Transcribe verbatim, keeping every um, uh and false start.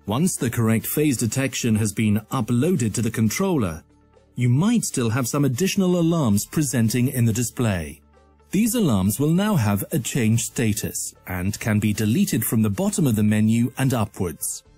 Once the correct phase detection has been uploaded to the controller, you might still have some additional alarms presenting in the display. These alarms will now have a change status and can be deleted from the bottom of the menu and upwards.